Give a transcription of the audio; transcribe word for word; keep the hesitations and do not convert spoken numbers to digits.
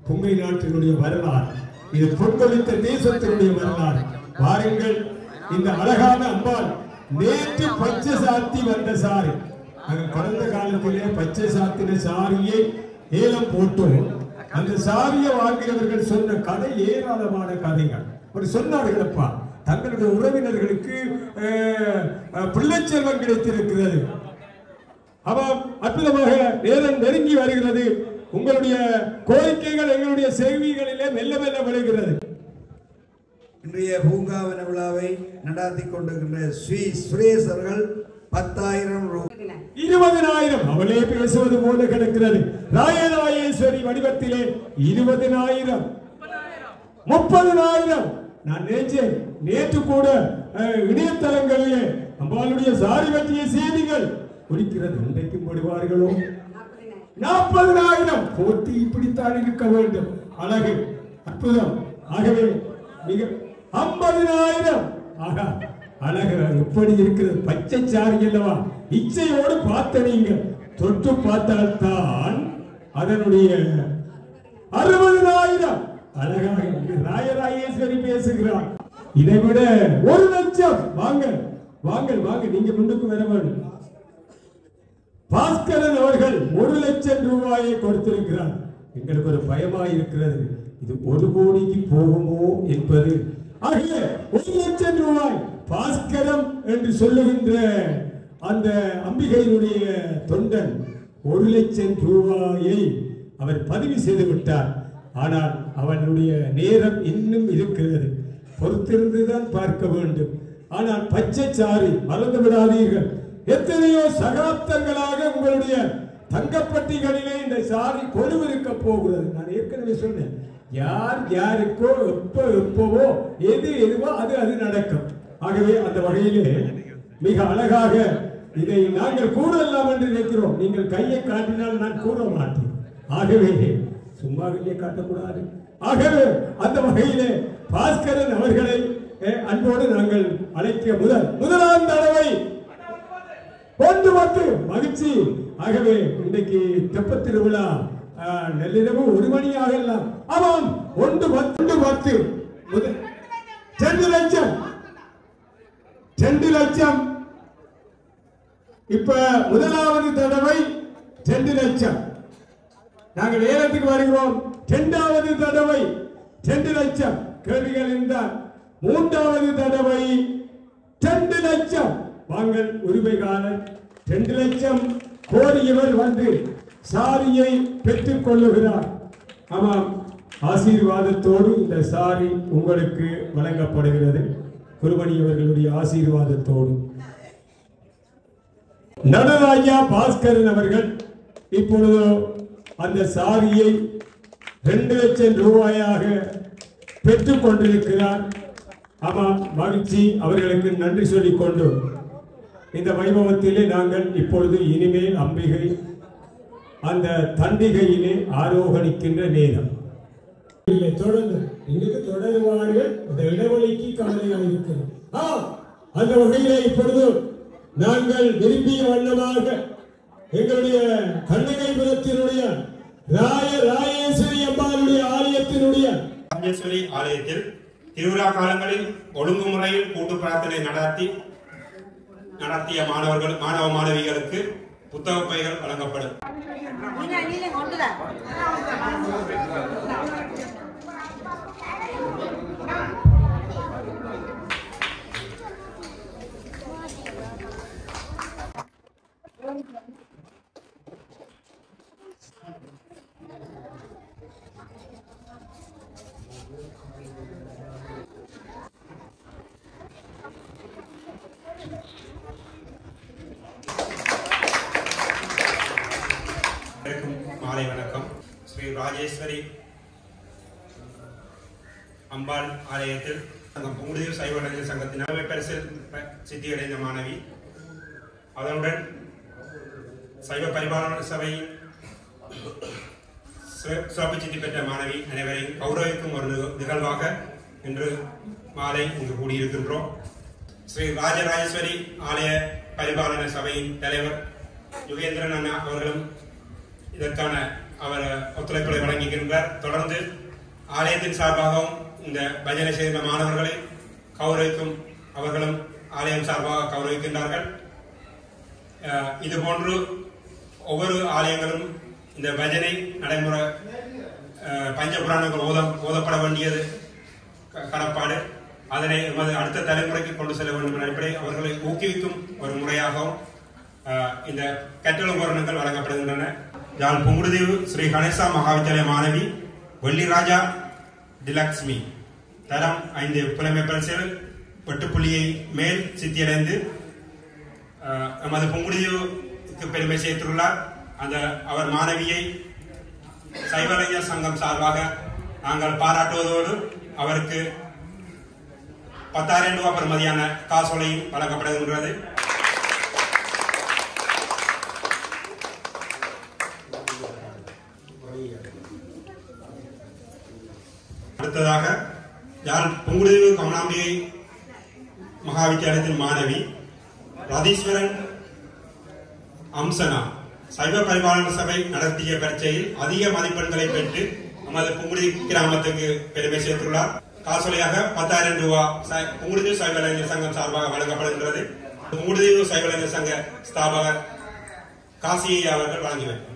பொங்கை நாட்டினுடைய வரலாறு, இது பொங்கொழித்த தேசத்தினுடைய வரலாறு. வாருங்கள், இந்த அழகான அம்பாள் நேற்று பச்சை சாத்தி வந்த சாரி. நாங்கள் கடந்த காலத்திலே பச்சை சாத்தின சாரியை ஏலம் போட்டோம். அந்த சாரியை வாங்கினவர்கள் சொன்ன கதை ஏராளமான கதைகள். ஒரு சொன்னார்களப்பா, தங்களுடைய உறவினர்களுக்கு பிள்ளை செல்வம் கிடைத்திருக்கிறது. ஆமாம், அற்புதமாக நேரம் நெருங்கி வருகிறது. உங்களுடைய கோரிக்கைகள் எங்களுடைய செய்திகளிலே மெல்ல மெல்ல விளைகிறது. இன்றைய பூங்காவன விழாவை நடாத்தி கொண்டிருக்கின்ற ஸ்ரீ சுரேஷ் அவர்கள் பத்தாயிரம் ரூபாய் இருபதினாயிரம் அவளே பேசுவது போல கிடக்கிறது. ராயராயேஸ்வரி வடிவத்திலே இருபதினாயிரம் முப்பதினாயிரம். நான் நினைச்சேன், நேற்று கூட இணையதளங்களிலே அம்பாளுடைய சாரி பற்றிய செய்திகள் குடிக்கிறது. இன்றைக்கும் போடுவார்களோ? நாற்பதினாயிரம். போட்டி இப்படித்தான் இருக்க வேண்டும். அழகு, அற்புதம். ஆகவே மிக ஐம்பதினாயிரம். ஆகா, அழகு எப்படி இருக்கிறது. பச்சை சாரி அல்லவா? இச்சையோடு பார்த்த நீங்க தொட்டு பார்த்தால்தான் அதனுடைய அறுபதினாயிரம். அழகாக ராயராயேஸ்வரி பேசுகிறார். இதை விட ஒரு லட்சம். வாங்க வாங்க வாங்க, நீங்க முன்னுக்கு வர வேண்டும். பாஸ்கரன் அவர்கள் ஒரு லட்சம் ரூபாயை கொடுத்திருக்கிறார். எங்களுக்கு ஒரு பயமாய் இருக்கிறது, இது ஒரு கோடிக்கு போகுமோ என்பது. ஆகவே ஒரு லட்சம் ரூபாய் பாஸ்கரம் என்று சொல்லுகின்ற அந்த அம்பிகையினுடைய தொண்டன் ஒரு லட்சம் ரூபாயை அவர் பதிவு செய்து விட்டார். ஆனால் அவனுடைய நேரம் இன்னும் இருக்கிறது, பொறுத்திருந்துதான் பார்க்க வேண்டும். ஆனால் பச்சை சாரி மறந்து விடாதீர்கள். எத்தனையோ சகாப்தங்களாக உங்களுடைய தங்கப்பட்டிகளிலே இந்த சாரி கொழுவிருக்க போகிறது. நான் ஏற்கனவே சொன்னேன், யார் யாருக்கோ எப்போ எப்பவோ எது எதுவோ அது அது நடக்கும். ஆகவே அந்த வகையிலே மிக அழகாக இதை நாங்கள் கூறலாம் என்று நினைக்கிறோம். நீங்கள் கையை காட்டினால் நான் கூற மாட்டேன். ஆகவே சும்மா கையை காட்டக்கூடாது. ஆகவே அந்த வகையிலே பாஸ்கரன் அவர்களை அன்போடு நாங்கள் அழைக்க முதல் முதலாம் தடவை ஒன்று பத்து மகிழ்ச்சி. ஆகவே இன்றைக்கு தெப்ப திருவிழா நள்ளிரவு ஒரு மணி ஆகலாம். ஆமாம், ஒன்று பத்து பத்து முதல் ரெண்டு லட்சம் ரெண்டு லட்சம். இப்ப முதலாவது தடவை ரெண்டு லட்சம். நாங்கள் ஏலத்துக்கு வருகிறோம். இரண்டாவது தடவை ரெண்டு லட்சம். கேள்விகள் இருந்தால் மூன்றாவது தடவை ரெண்டு லட்சம். வாங்கல் உரிமைகாரர் ரெண்டு லட்சம் கோரியவர் வந்து சாரியை பெற்றுக் கொள்ளுகிறார். ஆமாம், ஆசீர்வாதத்தோடு இந்த சாரி உங்களுக்கு வழங்கப்படுகிறது. குருமணி அவர்களுடைய ஆசீர்வாதத்தோடு நடராஜா பாஸ்கரன் அவர்கள் இப்பொழுது அந்த சாரியை ரெண்டு லட்சம் ரூபாயாக பெற்றுக் கொண்டிருக்கிறார். ஆமாம், மகிழ்ச்சி. அவர்களுக்கு நன்றி சொல்லிக் கொண்டு இந்த வைபவத்திலே நாங்கள் இப்பொழுது இனிமேல் அம்பிகை அந்த தண்டிகையிலே ஆரோகணிக்கின்ற நேரம். தொடர்ந்து இன்னைக்கு தொடருவார்கள். அந்த இடைவெளிக்கு கவலையாக இருக்கிறது. அந்த வகையிலே இப்பொழுது நாங்கள் விரும்பிய வண்ணமாக எங்களுடைய கண்ணகைபுரத்தினுடைய ராய ராயேஸ்வரி அம்பாளுடைய ஆலயத்தினுடைய ராஜேஸ்வரி ஆலயத்தில் திருவிழா காலங்களில் ஒழுங்குமுறையில் கூட்டு பிரார்த்தனை நடத்தி நடத்திய மாணவர்கள் மாணவ மாணவிகளுக்கு புத்தக பைகள் வழங்கப்படும். மாலை வணக்கம். ஸ்ரீ ராஜேஸ்வரி அம்பாள் ஆலயத்தில் புங்குடுதீர் சைவ இளைஞர் சங்கத்தின் பரிசில் சித்தியடைந்த மாணவி, அதனுடன் சைவ பரிபாலன சபையின் சிறப்பு சித்தி பெற்ற மாணவி அனைவரையும் கௌரவிக்கும் ஒரு நிகழ்வாக இன்று மாலை இங்கு கூடியிருக்கின்றோம். ஸ்ரீ ராஜராஜேஸ்வரி ஆலய பரிபாலன சபையின் தலைவர் யுகேந்திரன் அண்ணா அவர்களும் இதற்கான அவர் ஒத்துழைப்புகளை வழங்குகின்றார். தொடர்ந்து ஆலயத்தின் சார்பாகவும் இந்த பஜனை செய்த மாணவர்களை கௌரவிக்கும் அவர்களும் ஆலயம் சார்பாக கௌரவிக்கின்றார்கள். இது போன்று ஒவ்வொரு ஆலயங்களும் இந்த பஜனை நடைமுறை பஞ்சபுராணங்கள் ஓத ஓதப்பட வேண்டியது கடப்பாடு. அதனை எமது அடுத்த தலைமுறைக்கு கொண்டு செல்ல வேண்டும் என்ற அடிப்படை அவர்களை ஊக்குவிக்கும் ஒரு முறையாகவும் இந்த கற்றல் உபகரணங்கள் வழங்கப்படுகின்றன. யாழ் புங்குடுதீவு ஸ்ரீ கணேசா மகாவித்யாலய மாணவி வெள்ளிராஜா டிலக்ஷ்மி தரம் ஐந்து புலமை பரிசில் வெட்டுப்புள்ளியை மேல் சித்தியடைந்து எமது புங்குடுதீவுக்கு பெருமை சேர்த்துள்ளார். அந்த அவர் மாணவியை சைவலைஞர் சங்கம் சார்பாக நாங்கள் பாராட்டுவதோடு அவருக்கு பத்தாயிரம் ரூபாய் பெறுமதியான காசோலையும் வழங்கப்படுகின்றது. அடுத்ததாக யாழ் புங்குடுதீவு கமலாம்பிகை மகாவித்யாலயத்தின் மாணவி ரதீஸ்வரன் அம்சனா சைவ பரிபாலன சபை நடத்திய பரீட்சையில் அதிக மதிப்பெண்களை பெற்று நமது புங்குடுதீவு கிராமத்துக்கு பெருமை சேர்த்துள்ளார். காசோலையாக பத்தாயிரம் ரூபாய் புங்குடுதீவு சைவ இளைஞர் சங்கம் சார்பாக வழங்கப்படுகின்றது. புங்குடுதீவு சைவ இளைஞர் சங்க ஸ்தாபகர் காசியை அவர்கள் வழங்கினர்.